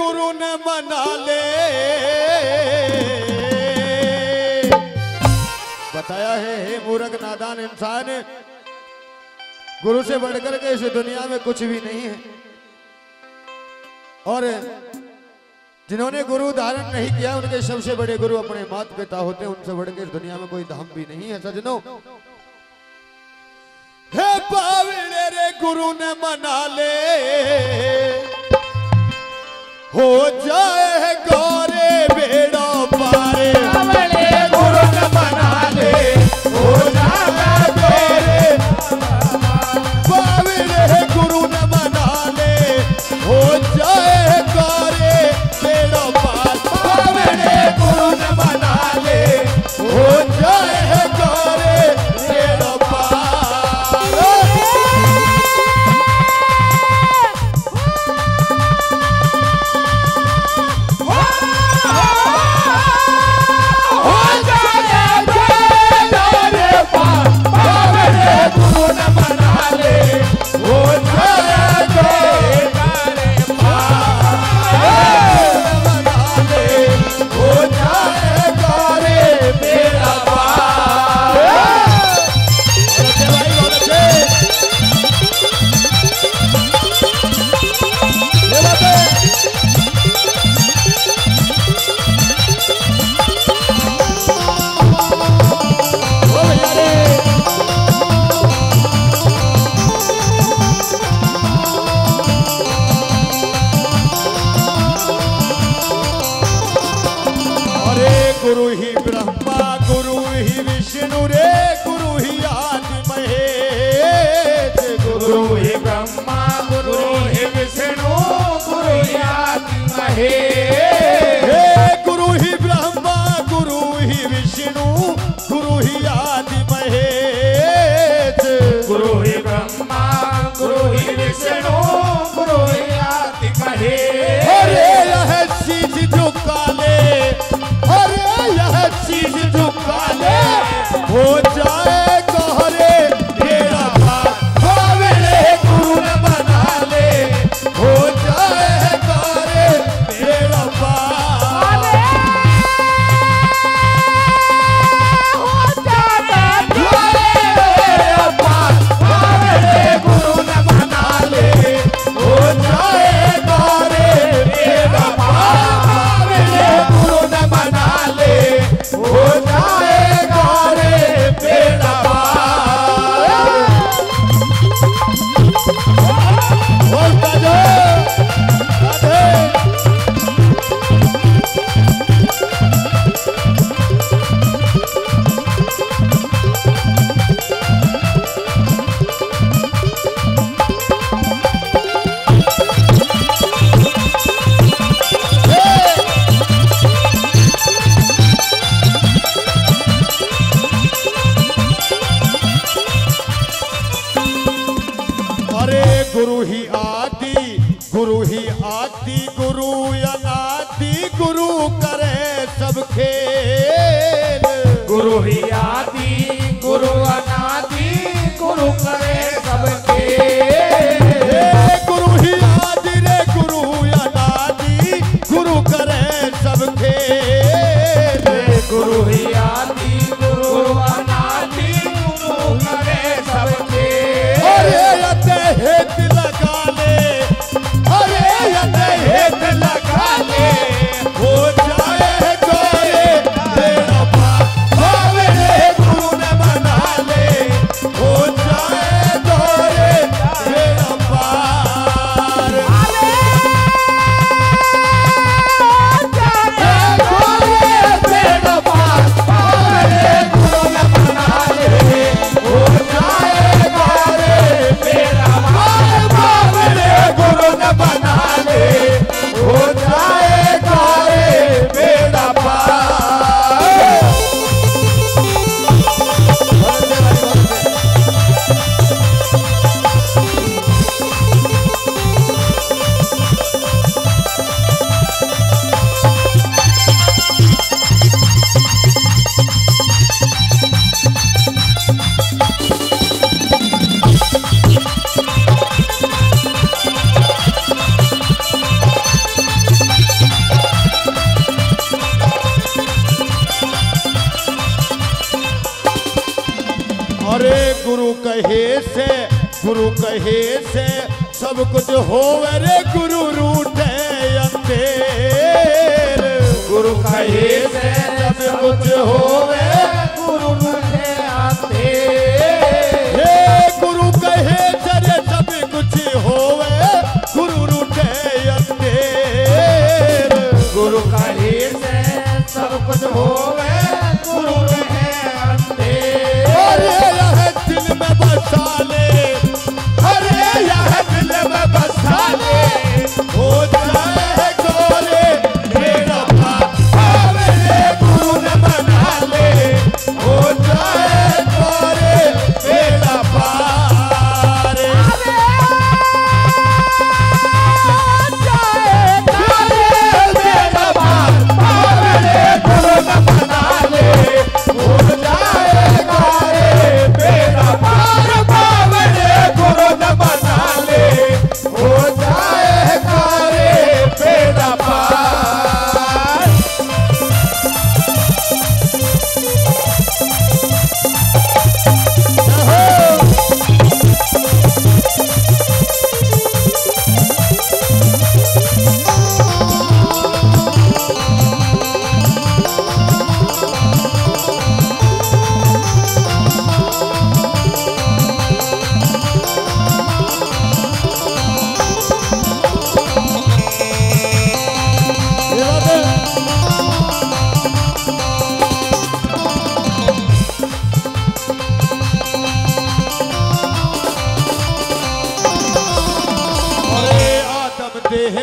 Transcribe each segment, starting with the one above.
गुरु ने मना ले। बताया है हे मूर्ख नादान इंसान, गुरु से बढ़कर के इस दुनिया में कुछ भी नहीं है। और जिन्होंने गुरु धारण नहीं किया उनके सबसे बड़े गुरु अपने माता पिता होते हैं। उनसे बढ़कर इस दुनिया में कोई धाम भी नहीं है सजनों। हे पावड़े रे गुरु ने मना ले, हो जाए गौरे बेड़ा पारे। पावड़े गुरु ने मना ले, हो जाए गौरे। पावड़े गुरु ने मना ले, हो जाए गौरे बेड़ा पार। पावड़े गुरु ने मना ले, हो जाए गौरे बेड़ा पार। गुरु ही ब्रह्मा गुरु ही विष्णु रे, गुरु ही आदि महेश। गुरु ही ब्रह्मा गुरु ही विष्णु गुरु ही आदि महेश। गुरु ही ब्रह्मा गुरु ही विष्णु गुरु ही आदि महेश। गुरु ही ब्रह्मा गुरु ही विष्णु गुरु ही आदि महेश। अरे यह शीश झुका ले, अरे यह चीज झुका ले, हो जाए गहरे बेड़ा पार। पावड़े गुरु ने मना ले, हो जाए गहरे बेड़ा पार। हो जाए गहरे बेड़ा पार। पावड़े गुरु ने मना ले, हो जाए गहरे बेड़ा पार। पावड़े गुरु ने मना ले, हो जाएगा रे बेड़ा पार। बोलता जो गुरु ही आदि गुरु ही आदि गुरु अनादि गुरु करे सब खेल। गुरु ही आदि गुरु अनादि गुरु करे सब खेल। गुरु ही आदि रे गुरु अनादि गुरु करे सब खेल। गुरु ही आदि गुरु अनादि गुरु करे सब खेल। अरे हेत लगा ले, गुरु कहे से सब कुछ होवे रे गुरु रूठे अंधेर। गुरु कहे से सब कुछ होवे गुरु रूठे अंधेर। हे गुरु कहे से सब कुछ होवे गुरु रूठे अंधेर। गुरु कहे से सब कुछ होवे गुरु रूठे अंधेर। अरे यह दिल में बसा ले, अरे यह दिल में बसा ले, हो जाए गोरे मेरा भाव रे गुरु न बना ले, हो जाए गोरे मेरा पार। मेरा भाव रे गुरु न बना ले, हो जाए गोरे मेरा पार। भाव रे गुरु न बना ले, हो जाए गोरे मेरा पार। ये बात है। अरे आदम देह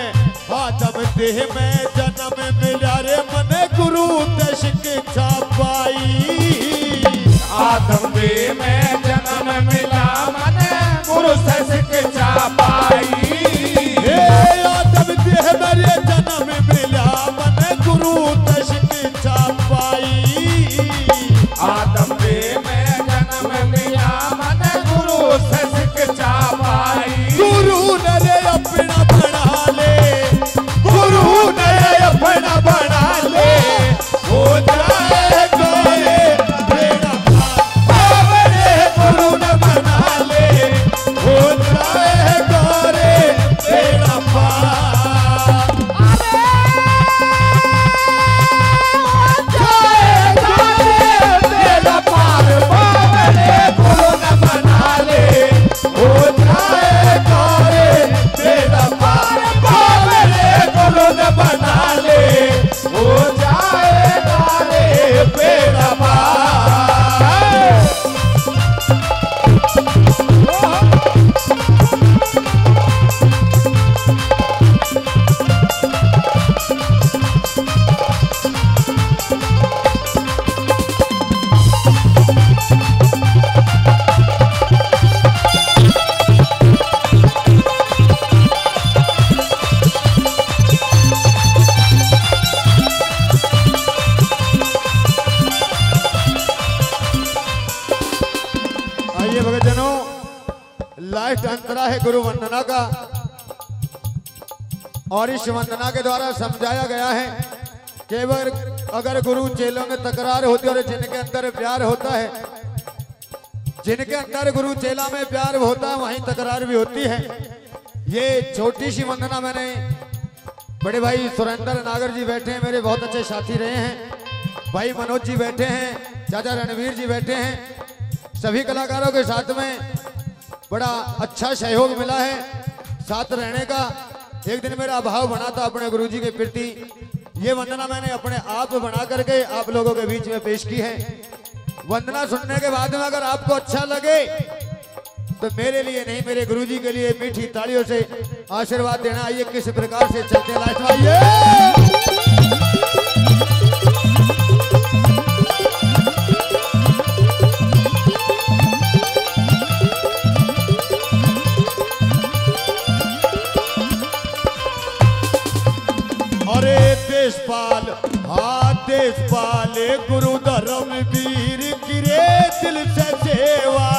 में जन्म मिला रे मन गुरु दशक छापाई। आदम देह में जन्म मिला मन गुरु से शिक्षा पाई। हे आदम देह में रे जन्म मिला मन गुरु दशक छापाई। आदम देह में जन्म मिला मन गुरु से शिक्षा पाई। गुरु ने रे अपना बना ले, गुरु ने रे अपना बना ले, हो जाए गोरे मेरा भाव रे गुरु ने बना ले, हो जाए गोरे मेरा पार। मेरा पार भाव रे गुरु ने बना ले, हो जाए गोरे मेरा पार। भाव रे गुरु ने बना ले, हो जाए गोरे मेरा पार। आइए भगतजनों, लास्ट अंतरा है गुरु वंदना का, और इस वंदना के द्वारा समझाया गया है कि अगर गुरु चेलों में तकरार होती है और जिनके अंदर प्यार होता है, जिनके अंदर गुरु चेला में प्यार होता है वहीं तकरार भी होती है। ये छोटी सी वंदना मैंने, बड़े भाई सुरेंद्र नागर जी बैठे हैं, मेरे बहुत अच्छे साथी रहे हैं, भाई मनोज जी बैठे हैं, चाचा रणवीर जी बैठे हैं, सभी कलाकारों के साथ में बड़ा अच्छा सहयोग मिला है साथ रहने का। एक दिन मेरा भाव बना था अपने गुरुजी के प्रति, ये वंदना मैंने अपने आप बना करके आप लोगों के बीच में पेश की है। वंदना सुनने के बाद में अगर आपको अच्छा लगे तो मेरे लिए नहीं, मेरे गुरुजी के लिए मीठी तालियों से आशीर्वाद देना। आइए किस प्रकार से चलते हैं लास्ट में, आइए। अरे देशपाल, हाँ देशपाल गुरु धर्म वीर गिरे दिल से सेवा